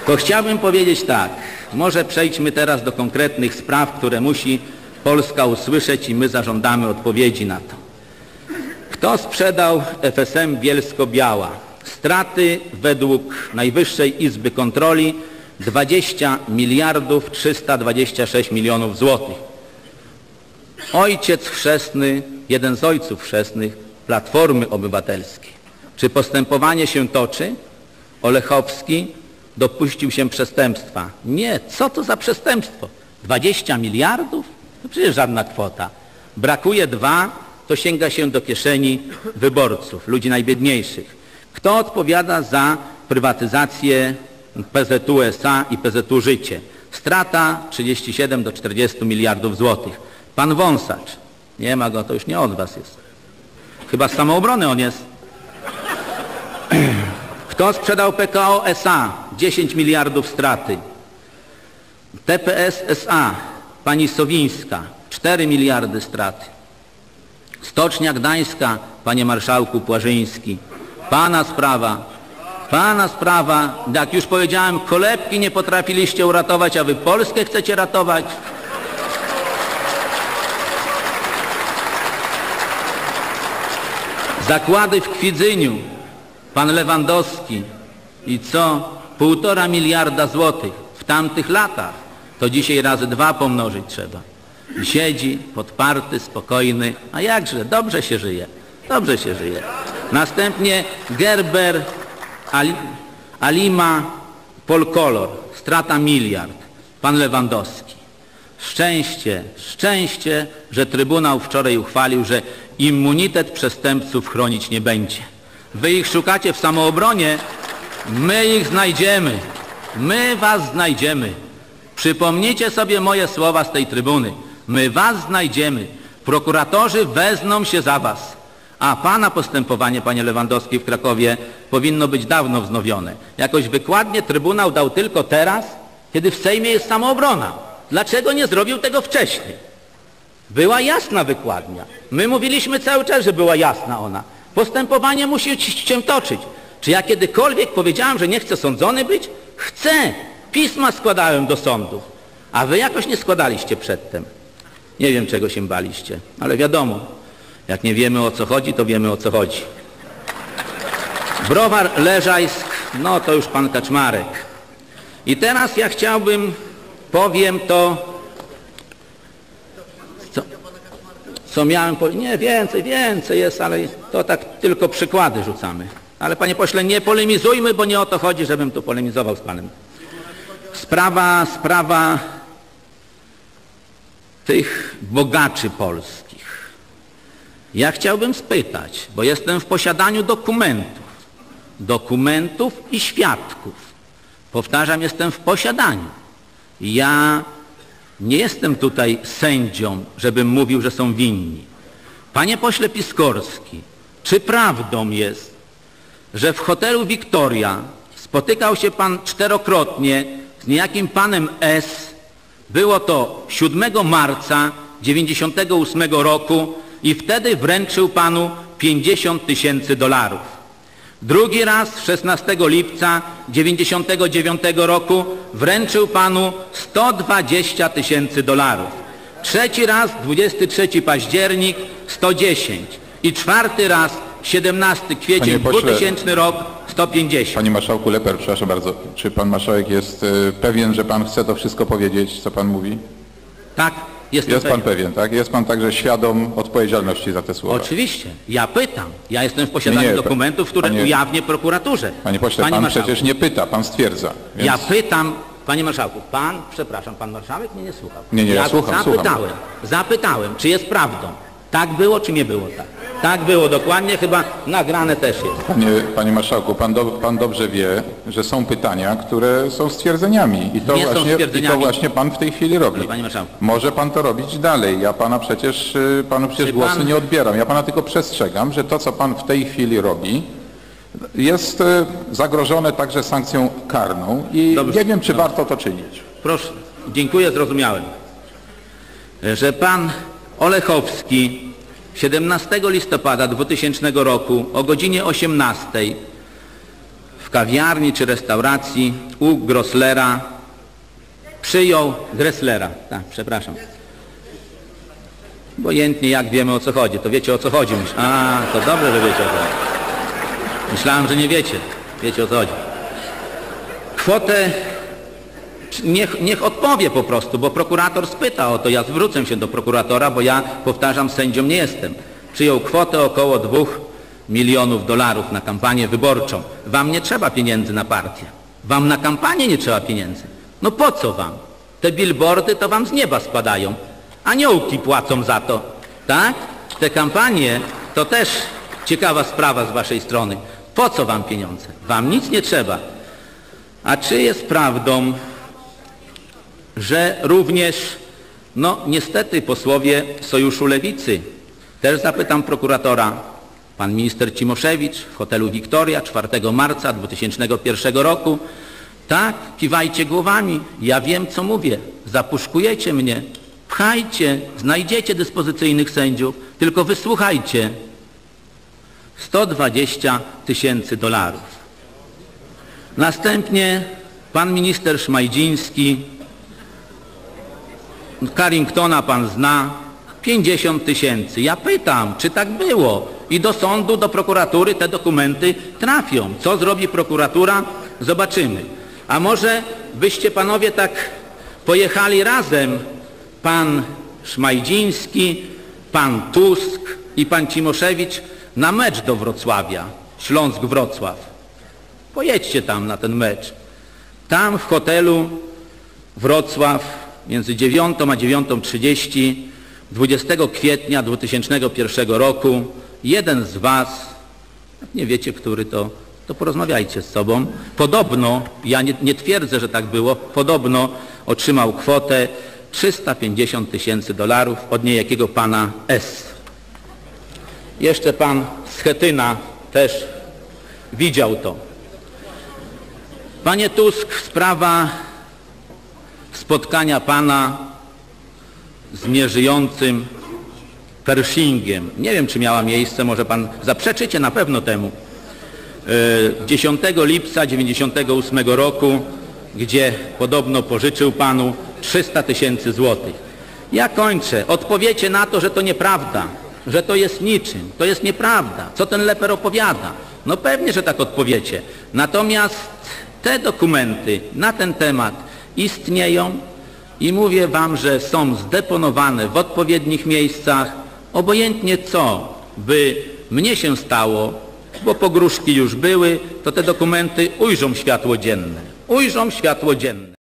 To chciałbym powiedzieć tak, może przejdźmy teraz do konkretnych spraw, które musi Polska usłyszeć i my zażądamy odpowiedzi na to. Kto sprzedał FSM Bielsko-Biała? Straty według Najwyższej Izby Kontroli 20 miliardów 326 milionów złotych. Ojciec chrzestny, jeden z ojców chrzestnych Platformy Obywatelskiej. Czy postępowanie się toczy? Olechowski dopuścił się przestępstwa. Nie, co to za przestępstwo? 20 miliardów? To przecież żadna kwota. Brakuje 2, to sięga się do kieszeni wyborców, ludzi najbiedniejszych. Kto odpowiada za prywatyzację PZU SA i PZU Życie? Strata 37 do 40 miliardów złotych. Pan Wąsacz. Nie ma go, to już nie od was jest. Chyba z Samoobrony on jest. Kto sprzedał PKO SA? 10 miliardów straty. TPS SA, pani Sowińska, 4 miliardy straty. Stocznia Gdańska, panie marszałku Płażyński, pana sprawa, jak już powiedziałem, kolebki nie potrafiliście uratować, a wy Polskę chcecie ratować. Zakłady w Kwidzyniu, pan Lewandowski i co? 1,5 miliarda złotych w tamtych latach. To dzisiaj razy 2 pomnożyć trzeba. I siedzi podparty, spokojny, a jakże, dobrze się żyje, dobrze się żyje. Następnie Gerber, Alima, Polkolor, strata 1 miliard, pan Lewandowski. Szczęście, że Trybunał wczoraj uchwalił, że immunitet przestępców chronić nie będzie. Wy ich szukacie w Samoobronie, my ich znajdziemy, my was znajdziemy. Przypomnijcie sobie moje słowa z tej trybuny. My was znajdziemy, prokuratorzy wezmą się za was, a pana postępowanie, panie Lewandowski, w Krakowie powinno być dawno wznowione. Jakoś wykładnie Trybunał dał tylko teraz, kiedy w Sejmie jest Samoobrona. Dlaczego nie zrobił tego wcześniej? Była jasna wykładnia. My mówiliśmy cały czas, że była jasna ona. Postępowanie musi się toczyć. Czy ja kiedykolwiek powiedziałem, że nie chcę sądzony być? Chcę. Pisma składałem do sądów, a wy jakoś nie składaliście przedtem. Nie wiem, czego się baliście, ale wiadomo, jak nie wiemy, o co chodzi, to wiemy, o co chodzi. Browar Leżajsk, no to już pan Kaczmarek. I teraz ja powiem to, co miałem powiedzieć. Nie, więcej jest, ale to tak tylko przykłady rzucamy. Ale panie pośle, nie polemizujmy, bo nie o to chodzi, żebym tu polemizował z panem. Sprawa tych bogaczy polskich. Ja chciałbym spytać, bo jestem w posiadaniu dokumentów i świadków. Powtarzam, jestem w posiadaniu. Ja nie jestem tutaj sędzią, żebym mówił, że są winni. Panie pośle Piskorski, czy prawdą jest, że w hotelu Victoria spotykał się pan 4-krotnie z niejakim panem S. Było to 7 marca 1998 roku i wtedy wręczył panu $50 000. Drugi raz 16 lipca 1999 roku wręczył panu $120 000. Trzeci raz 23 październik 110 i czwarty raz 17 kwiecień 2000 rok 150. Panie marszałku Leper, przepraszam bardzo, czy pan marszałek jest pewien, że pan chce to wszystko powiedzieć, co pan mówi? Tak, jestem pewien. Jest pan pewien, tak? Jest pan także świadom odpowiedzialności za te słowa? Oczywiście, ja pytam. Ja jestem w posiadaniu dokumentów, które ujawnię prokuraturze. Panie pośle, pan przecież nie pyta, pan stwierdza. Więc... Ja pytam, panie marszałku, pan marszałek mnie nie słuchał. Nie, ja słucham. Zapytałem, czy jest prawdą. Tak było, czy nie było tak? Tak było dokładnie, chyba nagrane też jest. Panie marszałku, pan dobrze wie, że są pytania, które są stwierdzeniami i to właśnie pan w tej chwili robi. Panie marszałku. Może pan to robić dalej. Ja panu przecież głosu nie odbieram. Ja pana tylko przestrzegam, że to, co pan w tej chwili robi, jest zagrożone także sankcją karną i nie wiem, czy warto to czynić. Proszę, dziękuję, zrozumiałem. Że pan Olechowski 17 listopada 2000 roku o godzinie 18 kawiarni czy restauracji u Grosslera przyjął Gresslera. Tak, przepraszam. Obojętnie jak wiemy o co chodzi, to wiecie o co chodzi. A, to dobrze, że wiecie o co chodzi. Myślałem, że nie wiecie. Wiecie o co chodzi. Kwotę niech odpowie po prostu, bo prokurator spyta o to. Ja zwrócę się do prokuratora, bo ja, powtarzam, sędzią nie jestem. Przyjął kwotę około $2 milionów na kampanię wyborczą. Wam nie trzeba pieniędzy na partię. Wam na kampanię nie trzeba pieniędzy. No po co wam? Te billboardy to wam z nieba spadają. Aniołki płacą za to. Tak? Te kampanie to też ciekawa sprawa z waszej strony. Po co wam pieniądze? Wam nic nie trzeba. A czy jest prawdą, że również, no niestety posłowie Sojuszu Lewicy, też zapytam prokuratora, pan minister Cimoszewicz w hotelu Wiktoria 4 marca 2001 roku, tak, kiwajcie głowami, ja wiem co mówię, zapuszkujecie mnie, pchajcie, znajdziecie dyspozycyjnych sędziów, tylko wysłuchajcie, $120 000. Następnie pan minister Szmajdziński, Carringtona pan zna, 50 000. Ja pytam, czy tak było? I do sądu, do prokuratury te dokumenty trafią. Co zrobi prokuratura? Zobaczymy. A może byście panowie tak pojechali razem, pan Szmajdziński, pan Tusk i pan Cimoszewicz, na mecz do Wrocławia, Śląsk-Wrocław. Pojedźcie tam na ten mecz. Tam w hotelu Wrocław między 9 a 9:30 20 kwietnia 2001 roku jeden z was, jak nie wiecie, który to porozmawiajcie z sobą, podobno, ja nie twierdzę, że tak było, podobno otrzymał kwotę $350 000 od niejakiego pana S. Jeszcze pan Schetyna też widział to. Panie Tusk, sprawa spotkania pana z nieżyjącym Pershingiem. Nie wiem, czy miała miejsce, może pan zaprzeczycie na pewno temu. 10 lipca 1998 roku, gdzie podobno pożyczył panu 300 000 złotych. Ja kończę. Odpowiecie na to, że to nieprawda, że to jest niczym. To jest nieprawda. Co ten leper opowiada? No pewnie, że tak odpowiecie. Natomiast te dokumenty na ten temat istnieją i mówię wam, że są zdeponowane w odpowiednich miejscach. Obojętnie co by mnie się stało, bo pogróżki już były, to te dokumenty ujrzą światło dzienne. Ujrzą światło dzienne.